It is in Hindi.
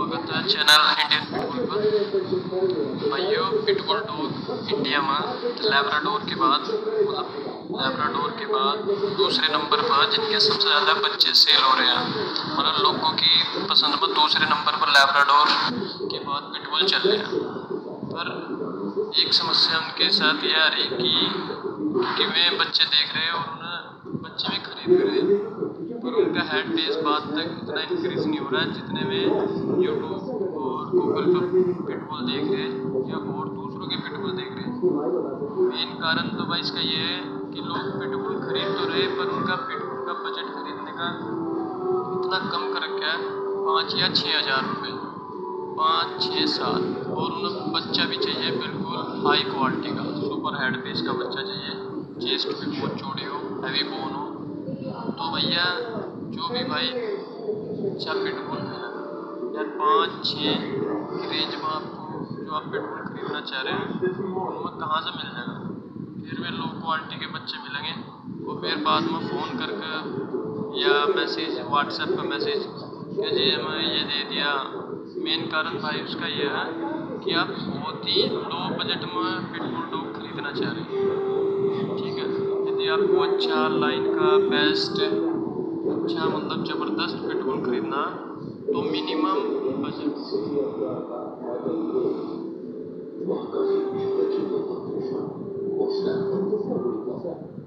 स्वागत है चैनल इंडियन पिटबुल पर। भाइयों, पिटबुल डॉग इंडिया में लैब्राडोर के बाद दूसरे नंबर पर जिनके सबसे ज़्यादा बच्चे सेल हो रहे हैं। मतलब लोगों की पसंद में दूसरे नंबर पर लैब्राडोर के बाद पिटबुल चल रहे हैं। पर एक समस्या उनके साथ यह आ रही कि वे बच्चे देख रहे हैं और उन्हें बच्चे में खरीद रहे हैं, पर उनका हेड पे इस बात तक उतना इंक्रीज नहीं हो रहा है जितने में यूट्यूब और गूगल पर पिटबुल देख रहे हैं या और दूसरों के पिटबुल देख रहे हैं। मेन कारण तो भाई इसका ये है कि लोग पिटबुल खरीद तो रहे, पर उनका पिटबुल का बजट खरीदने का इतना कम कर रखा है 5 या 6 हज़ार रुपये, 5, 6, 7, और उन्हें बच्चा भी चाहिए बिल्कुल हाई क्वालिटी का, सुपर हेड पे इसका बच्चा चाहिए, चेस्ट भी बहुत चौड़ी हो, हैवी बोन हो। तो भैया जो भी भाई अच्छा पिटबुल यार 5-6 की रेंज में आपको जो आप पिटबुल खरीदना चाह रहे हैं उनमें कहाँ से मिल जाएगा। फिर वे लो क्वालिटी के बच्चे मिलेंगे और फिर बाद में फ़ोन करके या मैसेज व्हाट्सएप पर मैसेज कि जी हमें ये दे दिया। मेन कारण भाई उसका ये है कि आप बहुत ही लो बजट में पिटबुल डॉग खरीदना चाह रहे हैं, ठीक है। यदि आपको अच्छा लाइन का बेस्ट अच्छा मतलब ज़बरदस्त पिटबुल खरीदना तो मिनिमम बजट